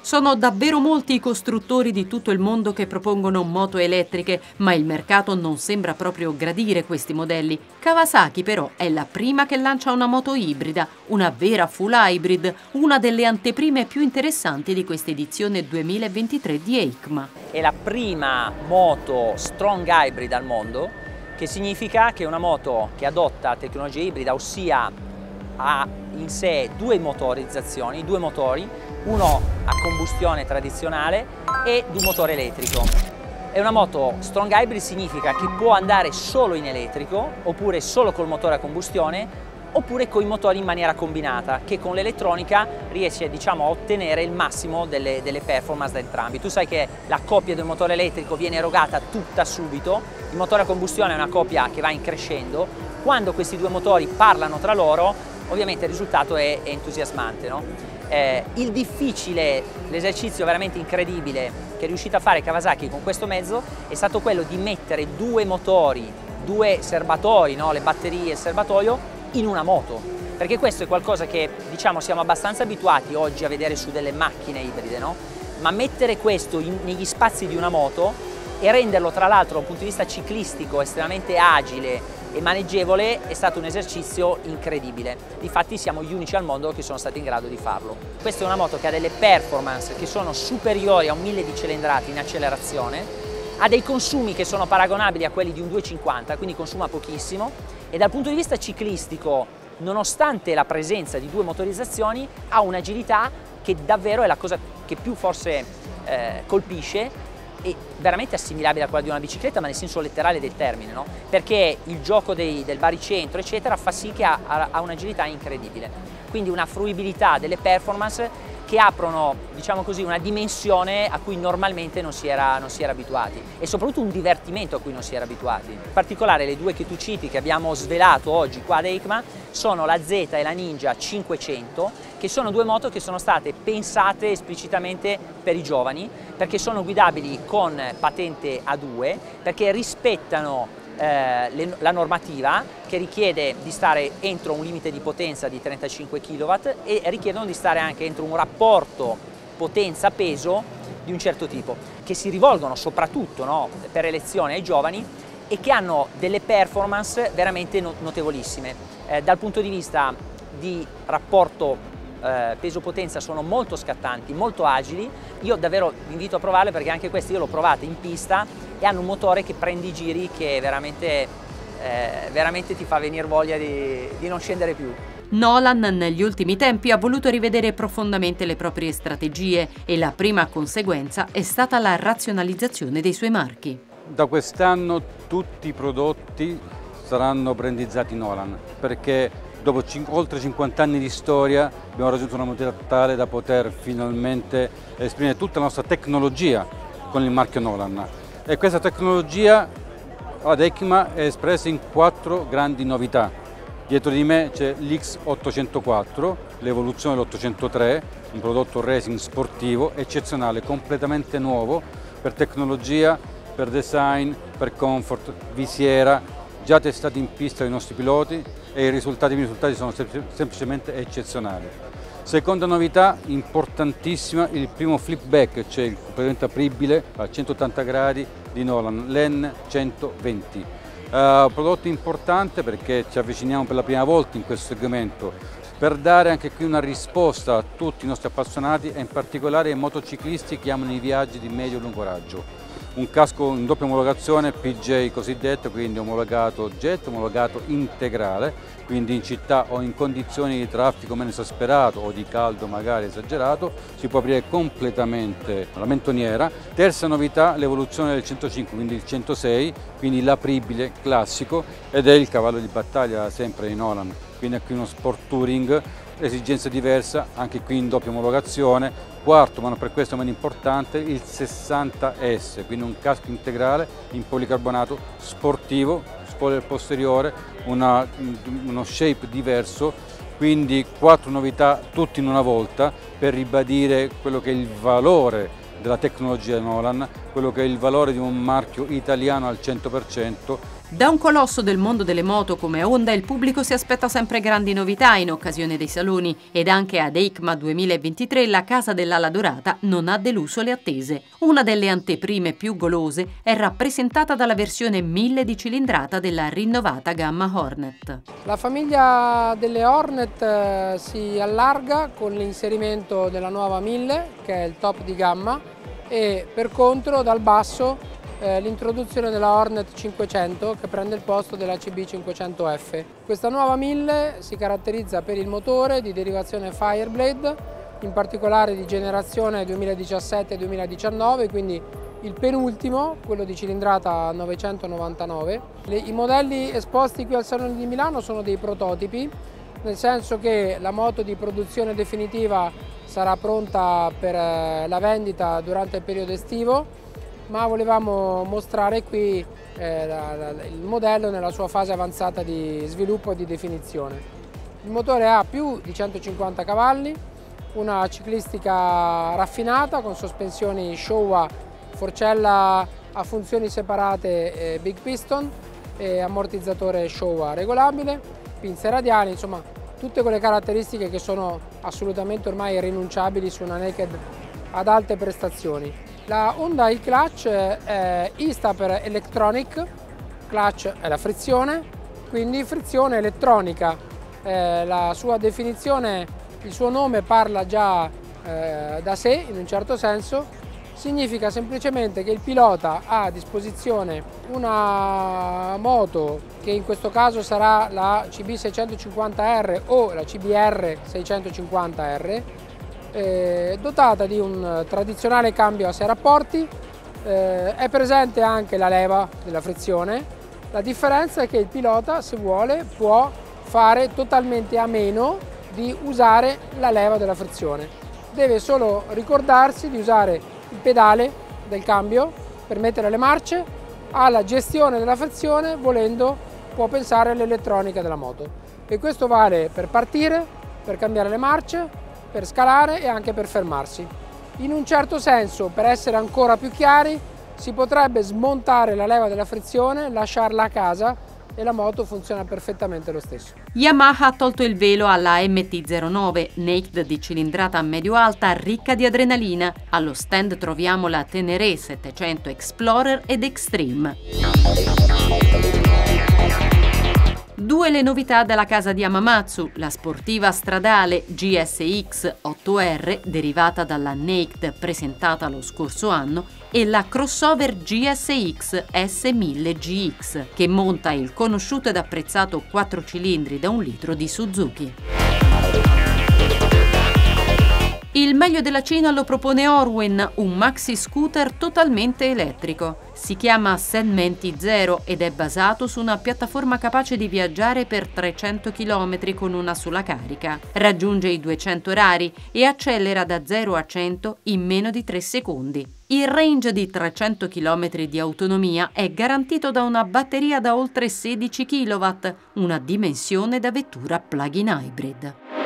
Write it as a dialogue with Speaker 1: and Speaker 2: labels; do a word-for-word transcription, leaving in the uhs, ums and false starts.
Speaker 1: Sono davvero molti i costruttori di tutto il mondo che propongono moto elettriche, ma il mercato non sembra proprio gradire questi modelli. Kawasaki però è la prima che lancia una moto ibrida, una vera full hybrid, una delle anteprime più interessanti di questa edizione duemilaventitré di EICMA.
Speaker 2: È la prima moto strong hybrid al mondo, che significa che è una moto che adotta tecnologia ibrida, ossia ha in sé due motorizzazioni, due motori, uno a combustione tradizionale ed un motore elettrico. È una moto strong hybrid, significa che può andare solo in elettrico, oppure solo col motore a combustione, oppure con i motori in maniera combinata, che con l'elettronica riesce, diciamo, a ottenere il massimo delle, delle performance da entrambi. Tu sai che la coppia del motore elettrico viene erogata tutta subito, il motore a combustione è una coppia che va in crescendo. Quando questi due motori parlano tra loro, ovviamente il risultato è, è entusiasmante, no? Eh, il difficile, l'esercizio veramente incredibile che è riuscita a fare Kawasaki con questo mezzo è stato quello di mettere due motori, due serbatoi, no? Le batterie e il serbatoio, in una moto, perché questo è qualcosa che, diciamo, siamo abbastanza abituati oggi a vedere su delle macchine ibride, no? Ma mettere questo in, negli spazi di una moto e renderlo, tra l'altro, da un punto di vista ciclistico estremamente agile e maneggevole è stato un esercizio incredibile. Difatti siamo gli unici al mondo che sono stati in grado di farlo. Questa è una moto che ha delle performance che sono superiori a un mille di cilindrati in accelerazione, ha dei consumi che sono paragonabili a quelli di un duecentocinquanta, quindi consuma pochissimo, e dal punto di vista ciclistico, nonostante la presenza di due motorizzazioni, ha un'agilità che davvero è la cosa che più forse eh, colpisce, è veramente assimilabile a quella di una bicicletta, ma nel senso letterale del termine, no? Perché il gioco dei, del baricentro eccetera fa sì che ha, ha un'agilità incredibile, quindi una fruibilità delle performance che aprono, diciamo così, una dimensione a cui normalmente non si, era, non si era abituati, e soprattutto un divertimento a cui non si era abituati. In particolare le due che tu citi, che abbiamo svelato oggi qua ad EICMA, sono la Z e la Ninja cinquecento, che sono due moto che sono state pensate esplicitamente per i giovani, perché sono guidabili con patente A due, perché rispettano eh, le, la normativa che richiede di stare entro un limite di potenza di trentacinque chilowatt e richiedono di stare anche entro un rapporto potenza-peso di un certo tipo, che si rivolgono soprattutto, no, per elezione ai giovani e che hanno delle performance veramente notevolissime. Eh, dal punto di vista di rapporto Eh, peso-potenza sono molto scattanti, molto agili. Io davvero vi invito a provarle, perché anche queste io l'ho provate in pista e hanno un motore che prende i giri che veramente, eh, veramente ti fa venire voglia di, di non scendere più.
Speaker 1: Nolan negli ultimi tempi ha voluto rivedere profondamente le proprie strategie e la prima conseguenza è stata la razionalizzazione dei suoi marchi.
Speaker 3: Da quest'anno tutti i prodotti saranno brandizzati Nolan, perché dopo oltre cinquanta anni di storia abbiamo raggiunto una maturità tale da poter finalmente esprimere tutta la nostra tecnologia con il marchio Nolan. E questa tecnologia ad EICMA è espressa in quattro grandi novità. Dietro di me c'è l'X ottocentoquattro, l'evoluzione dell'ottocentotre, un prodotto racing sportivo eccezionale, completamente nuovo per tecnologia, per design, per comfort, visiera, già testati in pista dai nostri piloti e i risultati, i risultati sono semplicemente eccezionali. Seconda novità importantissima, il primo flipback, cioè il completamente apribile a centottanta gradi di Nolan, l'N centoventi. Uh, prodotto importante perché ci avviciniamo per la prima volta in questo segmento per dare anche qui una risposta a tutti i nostri appassionati e in particolare ai motociclisti che amano i viaggi di medio e lungo raggio. Un casco in doppia omologazione P J cosiddetto, quindi omologato jet, omologato integrale, quindi in città o in condizioni di traffico meno esasperato o di caldo magari esagerato, si può aprire completamente la mentoniera. Terza novità, l'evoluzione del centocinque, quindi il centosei, quindi l'apribile classico, ed è il cavallo di battaglia sempre di Nolan, quindi qui uno sport touring, esigenza diversa, anche qui in doppia omologazione. Quarto, ma non per questo meno importante, il sessanta S, quindi un casco integrale in policarbonato sportivo, spoiler posteriore, una, uno shape diverso, quindi quattro novità tutte in una volta per ribadire quello che è il valore della tecnologia Nolan, quello che è il valore di un marchio italiano al cento per cento
Speaker 1: Da un colosso del mondo delle moto come Honda il pubblico si aspetta sempre grandi novità in occasione dei saloni ed anche ad EICMA duemilaventitré la Casa dell'Ala Dorata non ha deluso le attese. Una delle anteprime più golose è rappresentata dalla versione mille di cilindrata della rinnovata gamma Hornet.
Speaker 4: La famiglia delle Hornet eh, si allarga con l'inserimento della nuova mille, che è il top di gamma, e per contro dal basso Eh, l'introduzione della Hornet cinquecento che prende il posto della C B cinquecento F. Questa nuova mille si caratterizza per il motore di derivazione Fireblade, in particolare di generazione duemiladiciassette duemiladiciannove, quindi il penultimo, quello di cilindrata novecentonovantanove. Le, I modelli esposti qui al Salone di Milano sono dei prototipi, nel senso che la moto di produzione definitiva sarà pronta per eh, la vendita durante il periodo estivo, ma volevamo mostrare qui eh, la, la, il modello nella sua fase avanzata di sviluppo e di definizione. Il motore ha più di centocinquanta cavalli, una ciclistica raffinata con sospensioni Showa, forcella a funzioni separate e big piston e ammortizzatore Showa regolabile, pinze radiali, insomma tutte quelle caratteristiche che sono assolutamente ormai irrinunciabili su una naked ad alte prestazioni. La Honda e-Clutch, eh, E sta per Electronic, Clutch è la frizione, quindi frizione elettronica. Eh, la sua definizione, il suo nome parla già eh, da sé in un certo senso, significa semplicemente che il pilota ha a disposizione una moto che in questo caso sarà la C B seicentocinquanta R o la C B R seicentocinquanta R, Eh, dotata di un tradizionale cambio a sei rapporti, eh, è presente anche la leva della frizione. La differenza è che il pilota, se vuole, può fare totalmente a meno di usare la leva della frizione. Deve solo ricordarsi di usare il pedale del cambio per mettere le marce, alla gestione della frizione, volendo può pensare all'elettronica della moto. E questo vale per partire, per cambiare le marce, per scalare e anche per fermarsi. In un certo senso, per essere ancora più chiari, si potrebbe smontare la leva della frizione, lasciarla a casa e la moto funziona perfettamente lo stesso.
Speaker 1: Yamaha ha tolto il velo alla M T zero nove, naked di cilindrata medio-alta ricca di adrenalina. Allo stand troviamo la Tenere settecento Explorer ed Extreme. Due le novità della casa di Hamamatsu, la sportiva stradale G S X otto R, derivata dalla Naked presentata lo scorso anno, e la crossover G S X S mille G X, che monta il conosciuto ed apprezzato quattro cilindri da un litro di Suzuki. Il meglio della Cina lo propone Orwen, un maxi scooter totalmente elettrico. Si chiama Senmenti Zero ed è basato su una piattaforma capace di viaggiare per trecento chilometri con una sola carica. Raggiunge i duecento orari e accelera da zero a cento in meno di tre secondi. Il range di trecento chilometri di autonomia è garantito da una batteria da oltre sedici chilowatt, una dimensione da vettura plug-in hybrid.